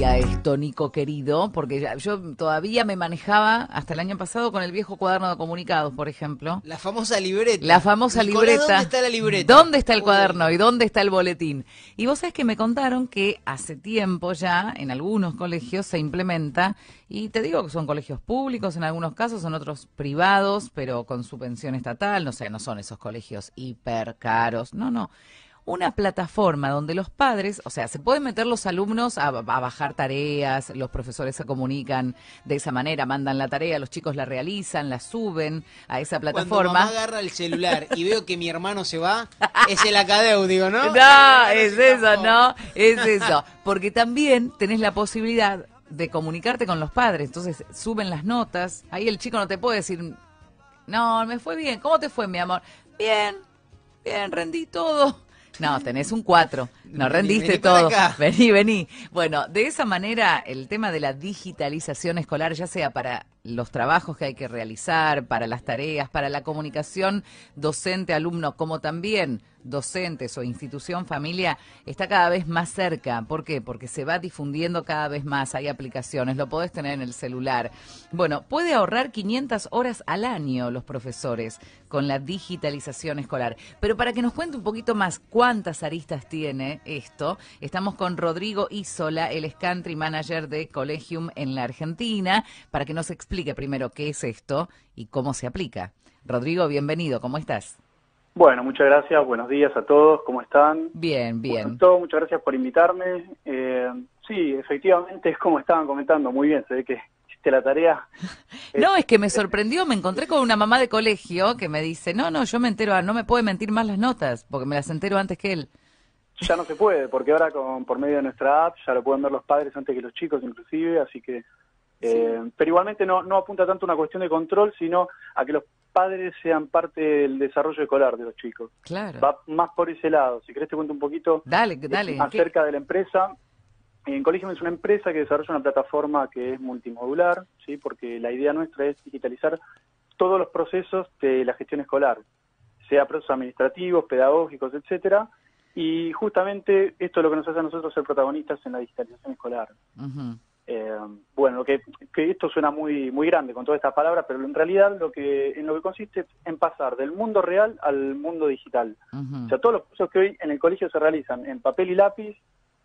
existía esto, Nico querido, porque yo todavía me manejaba hasta el año pasado con el viejo cuaderno de comunicados, por ejemplo. La famosa libreta. La famosa Nicolás, libreta. ¿dónde está la libreta? ¿Dónde está el Uy. cuaderno y dónde está el boletín? Y vos sabés que me contaron que hace tiempo ya en algunos colegios se implementa, y te digo que son colegios públicos en algunos casos, en otros privados, pero con subvención estatal, no sé, no son esos colegios hiper caros, no. Una plataforma donde los padres, o sea, se pueden meter los alumnos a bajar tareas, los profesores se comunican de esa manera, mandan la tarea, los chicos la realizan, la suben a esa plataforma. Cuando mamá agarra el celular y veo que mi hermano se va, es el Acadeu, digo, ¿no? No, es eso, no, es eso. Porque también tenés la posibilidad de comunicarte con los padres, entonces suben las notas, ahí el chico no te puede decir, no, me fue bien, ¿cómo te fue, mi amor? Bien, rendí todo. No, tenés un 4, no rendiste vení para todo. acá. Vení. Bueno, de esa manera el tema de la digitalización escolar, ya sea para los trabajos que hay que realizar, para las tareas, para la comunicación docente-alumno, como también docentes o institución familia, está cada vez más cerca. ¿Por qué? Porque se va difundiendo cada vez más, hay aplicaciones, lo podés tener en el celular. Bueno, puede ahorrar 500 horas al año los profesores con la digitalización escolar. Pero para que nos cuente un poquito más cuántas aristas tiene esto, estamos con Rodrigo Isola, él es Country Manager de Collegium en la Argentina, para que nos explique primero qué es esto y cómo se aplica. Rodrigo, bienvenido, ¿cómo estás? Bueno, muchas gracias, buenos días a todos, ¿cómo están? Bien. Bueno, muchas gracias por invitarme. Sí, efectivamente es como estaban comentando, muy bien, se ve que hiciste la tarea. No, es que me sorprendió, me encontré con una mamá de colegio que me dice, no, yo me entero, no me puede mentir más las notas, porque me las entero antes que él. Ya no se puede, porque ahora por medio de nuestra app ya lo pueden ver los padres antes que los chicos inclusive, así que... Pero igualmente no apunta tanto a una cuestión de control, sino a que los padres sean parte del desarrollo escolar de los chicos. Claro. Va más por ese lado. Si querés te cuento un poquito Dale. acerca de la empresa. En Collegium es una empresa que desarrolla una plataforma que es multimodular, ¿sí? Porque la idea nuestra es digitalizar todos los procesos de la gestión escolar, sea procesos administrativos, pedagógicos, etcétera. Y justamente esto es lo que nos hace a nosotros ser protagonistas en la digitalización escolar. Uh-huh. Bueno, que esto suena muy grande con todas estas palabras, pero en realidad en lo que consiste es en pasar del mundo real al mundo digital. Uh-huh. O sea, todos los cursos que hoy en el colegio se realizan en papel y lápiz,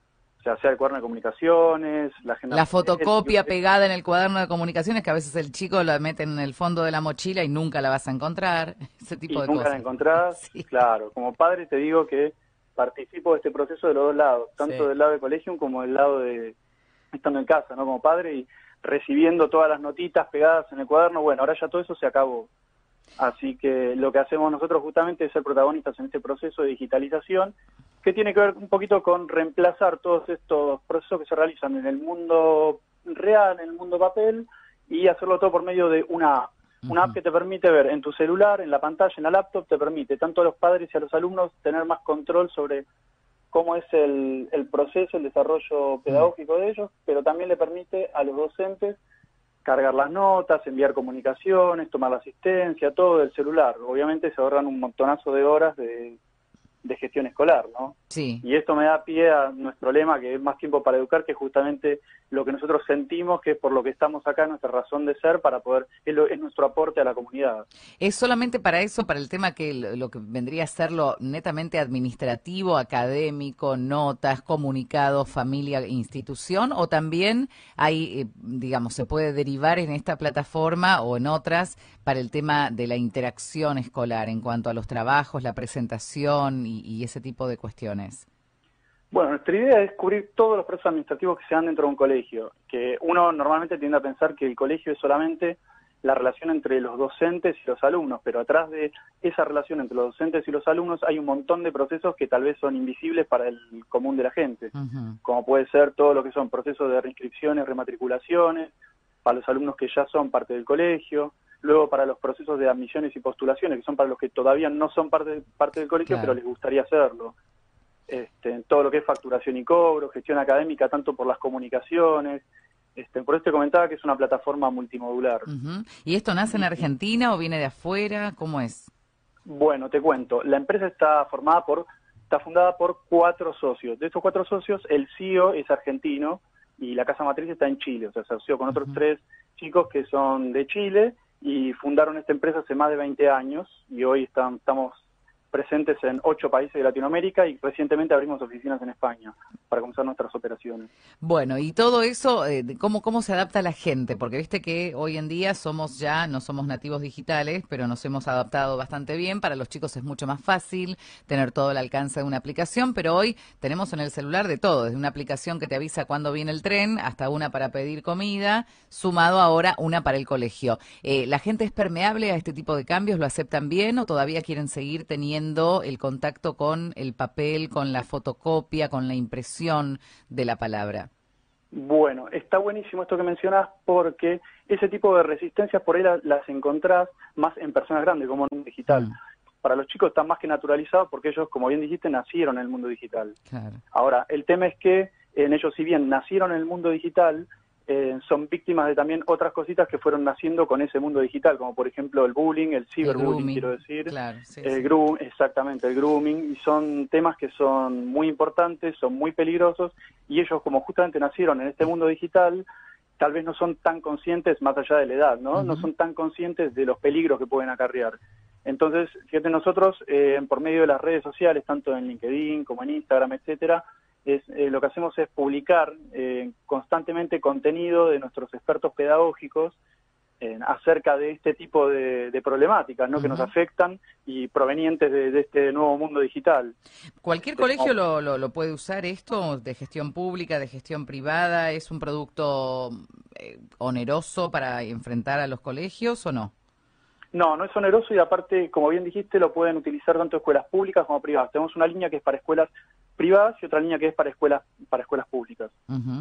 o sea el cuaderno de comunicaciones, la agenda... La fotocopia pegada en el cuaderno de comunicaciones, que a veces el chico la mete en el fondo de la mochila y nunca la vas a encontrar, ese tipo de cosas. Nunca la encontrás, sí. Claro. Como padre te digo que participo de este proceso de los dos lados, tanto del lado de Collegium como del lado de... estando en casa, ¿no? Como padre y recibiendo todas las notitas pegadas en el cuaderno. Bueno, ahora ya todo eso se acabó. Así que lo que hacemos nosotros justamente es ser protagonistas en este proceso de digitalización, que tiene que ver un poquito con reemplazar todos estos procesos que se realizan en el mundo real, en el mundo papel, y hacerlo todo por medio de una app. Una app que te permite ver en tu celular, en la pantalla, en la laptop, te permite tanto a los padres y a los alumnos tener más control sobre cómo es el proceso, el desarrollo pedagógico de ellos, pero también le permite a los docentes cargar las notas, enviar comunicaciones, tomar la asistencia, todo del celular. Obviamente se ahorran un montonazo de horas de gestión escolar, ¿no? Sí. Y esto me da pie a nuestro lema, que es más tiempo para educar, que es justamente lo que nosotros sentimos, que es por lo que estamos acá, nuestra razón de ser, para poder, es nuestro aporte a la comunidad. ¿Es solamente para eso, para el tema que lo que vendría a ser lo netamente administrativo, académico, notas, comunicados, familia, institución, o también hay, digamos, se puede derivar en esta plataforma o en otras para el tema de la interacción escolar en cuanto a los trabajos, la presentación y ese tipo de cuestiones? Bueno, nuestra idea es cubrir todos los procesos administrativos que se dan dentro de un colegio, que uno normalmente tiende a pensar que el colegio es solamente la relación entre los docentes y los alumnos, pero atrás de esa relación entre los docentes y los alumnos hay un montón de procesos que tal vez son invisibles para el común de la gente, como puede ser todo lo que son procesos de reinscripciones, rematriculaciones, para los alumnos que ya son parte del colegio, luego para los procesos de admisiones y postulaciones, que son para los que todavía no son parte del colegio, claro, pero les gustaría hacerlo. Todo lo que es facturación y cobro, gestión académica, tanto por las comunicaciones. Por eso te comentaba que es una plataforma multimodular. ¿Y esto nace en Argentina o viene de afuera? ¿Cómo es? Bueno, te cuento. La empresa está fundada por 4 socios. De estos 4 socios, el CEO es argentino, y la casa matriz está en Chile, o sea, se asoció con otros 3 chicos que son de Chile y fundaron esta empresa hace más de 20 años y hoy estamos presentes en 8 países de Latinoamérica y recientemente abrimos oficinas en España para comenzar nuestras operaciones. Bueno, y todo eso, ¿cómo se adapta la gente? Porque viste que hoy en día no somos nativos digitales, pero nos hemos adaptado bastante bien. Para los chicos es mucho más fácil tener todo el alcance de una aplicación, pero hoy tenemos en el celular de todo, desde una aplicación que te avisa cuándo viene el tren, hasta una para pedir comida, sumado ahora una para el colegio. ¿La gente es permeable a este tipo de cambios? ¿Lo aceptan bien o todavía quieren seguir teniendo el contacto con el papel, con la fotocopia, con la impresión de la palabra? Bueno, está buenísimo esto que mencionás porque ese tipo de resistencias por ahí las encontrás más en personas grandes, como en un digital. Para los chicos está más que naturalizado porque ellos, como bien dijiste, nacieron en el mundo digital. Claro. Ahora, el tema es que ellos, si bien nacieron en el mundo digital, son víctimas de también otras cositas que fueron naciendo con ese mundo digital, como por ejemplo el bullying, el ciberbullying, quiero decir, claro, sí, exactamente, el grooming, y son temas que son muy importantes, son muy peligrosos, y ellos como justamente nacieron en este mundo digital, tal vez no son tan conscientes, más allá de la edad, ¿no? No son tan conscientes de los peligros que pueden acarrear. Entonces, fíjate, nosotros por medio de las redes sociales, tanto en LinkedIn como en Instagram, etcétera, lo que hacemos es publicar constantemente contenido de nuestros expertos pedagógicos acerca de este tipo de problemáticas, ¿no? Que nos afectan y provenientes de este nuevo mundo digital. ¿Cualquier colegio lo puede usar esto, de gestión pública, de gestión privada? ¿Es un producto oneroso para enfrentar a los colegios o no? No, no es oneroso y aparte, como bien dijiste, lo pueden utilizar tanto escuelas públicas como privadas. Tenemos una línea que es para escuelas privadas y otra línea que es para escuelas públicas.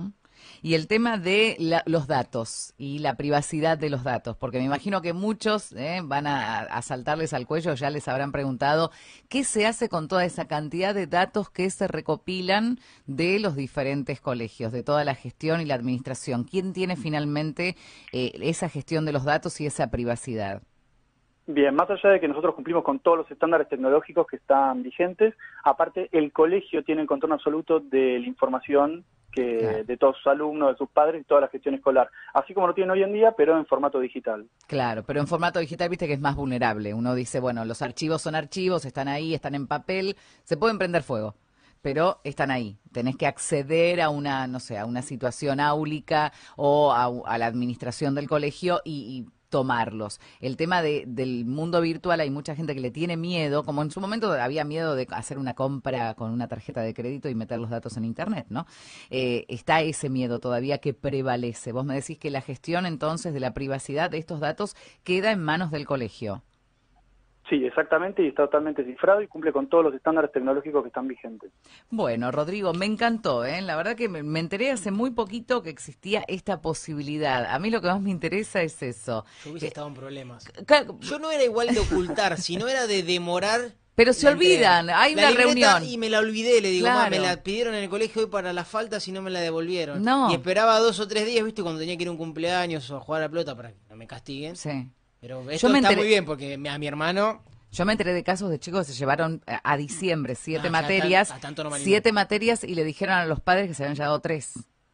Y el tema de los datos y la privacidad de los datos, porque me imagino que muchos van a saltarles al cuello, ya les habrán preguntado qué se hace con toda esa cantidad de datos que se recopilan de los diferentes colegios, de toda la gestión y la administración. ¿Quién tiene finalmente esa gestión de los datos y esa privacidad? Bien, más allá de que nosotros cumplimos con todos los estándares tecnológicos que están vigentes, aparte el colegio tiene el control absoluto de la información de todos sus alumnos, de sus padres y toda la gestión escolar, así como lo tienen hoy en día, pero en formato digital. Claro, pero en formato digital viste que es más vulnerable. Uno dice, bueno, los archivos son archivos, están ahí, están en papel, se pueden prender fuego, pero están ahí. Tenés que acceder a una, no sé, a una situación áulica o a la administración del colegio y tomarlos. El tema del mundo virtual, hay mucha gente que le tiene miedo, como en su momento había miedo de hacer una compra con una tarjeta de crédito y meter los datos en Internet, ¿no? Está ese miedo todavía que prevalece. Vos me decís que la gestión entonces de la privacidad de estos datos queda en manos del colegio. Sí, exactamente, y está totalmente cifrado y cumple con todos los estándares tecnológicos que están vigentes. Bueno, Rodrigo, me encantó, ¿eh? La verdad que me enteré hace muy poquito que existía esta posibilidad. A mí lo que más me interesa es eso. Yo hubiese estado en problemas. Claro. Yo no era igual de ocultar, sino era de demorar. Pero se olvidan, hay una reunión. Y me la olvidé, le digo, Claro. me la pidieron en el colegio hoy para las faltas y no me la devolvieron. No. Y esperaba 2 o 3 días, ¿viste? Cuando tenía que ir a un cumpleaños o a jugar a la pelota para que no me castiguen. Sí. Pero esto está muy bien porque a mi hermano... Yo me enteré de casos de chicos que se llevaron a diciembre 7 No, materias, a tanto no me animo. 7 materias y le dijeron a los padres que se habían llevado 3.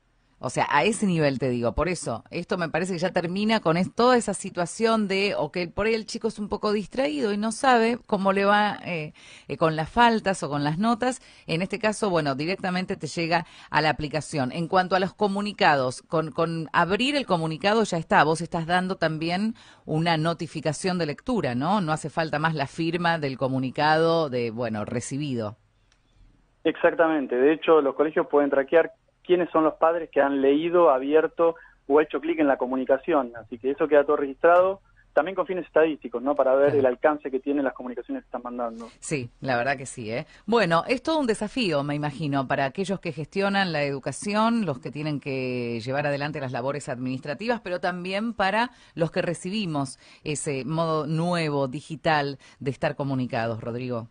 O sea, a ese nivel te digo. Por eso, esto me parece que ya termina con toda esa situación de, o que por ahí el chico es un poco distraído y no sabe cómo le va con las faltas o con las notas. En este caso, bueno, directamente te llega a la aplicación. En cuanto a los comunicados, con abrir el comunicado ya está. Vos estás dando también una notificación de lectura, ¿no? No hace falta más la firma del comunicado de, bueno, recibido. Exactamente. De hecho, los colegios pueden traquear quiénes son los padres que han leído, abierto o hecho clic en la comunicación. Así que eso queda todo registrado, también con fines estadísticos, ¿no? Para ver el alcance que tienen las comunicaciones que están mandando. Sí, la verdad que sí, ¿eh? Bueno, es todo un desafío, me imagino, para aquellos que gestionan la educación, los que tienen que llevar adelante las labores administrativas, pero también para los que recibimos ese modo nuevo, digital, de estar comunicados, Rodrigo.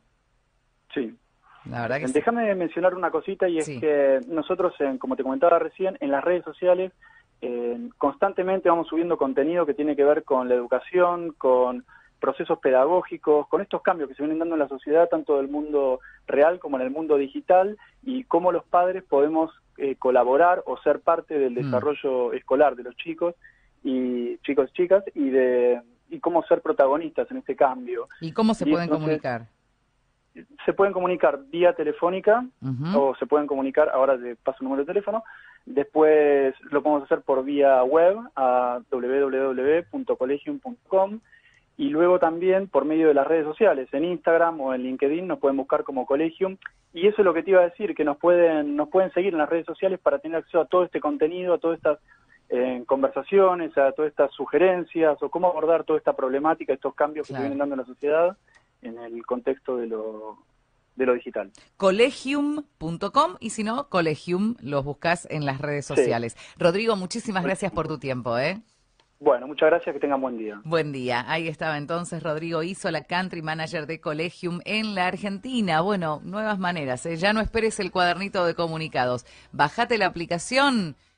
Sí. La verdad que Déjame mencionar una cosita y es que nosotros, como te comentaba recién, en las redes sociales constantemente vamos subiendo contenido que tiene que ver con la educación, con procesos pedagógicos, con estos cambios que se vienen dando en la sociedad, tanto del mundo real como en el mundo digital, y cómo los padres podemos colaborar o ser parte del desarrollo escolar de los chicos y chicas, y cómo ser protagonistas en este cambio. ¿Y cómo se pueden comunicar? Se pueden comunicar vía telefónica o se pueden comunicar, ahora te paso el número de teléfono, después lo podemos hacer por vía web a www.collegium.com y luego también por medio de las redes sociales, en Instagram o en LinkedIn nos pueden buscar como Collegium, y eso es lo que te iba a decir, que nos pueden seguir en las redes sociales para tener acceso a todo este contenido, a todas estas conversaciones, a todas estas sugerencias o cómo abordar toda esta problemática, estos cambios que se vienen dando en la sociedad en el contexto de lo digital. Collegium.com y si no, Collegium, los buscas en las redes sociales. Sí. Rodrigo, muchísimas gracias por tu tiempo, Bueno, muchas gracias, que tengan buen día. Buen día. Ahí estaba entonces Rodrigo Isola, Country Manager de Collegium en la Argentina. Bueno, nuevas maneras, ya no esperes el cuadernito de comunicados. Bájate la aplicación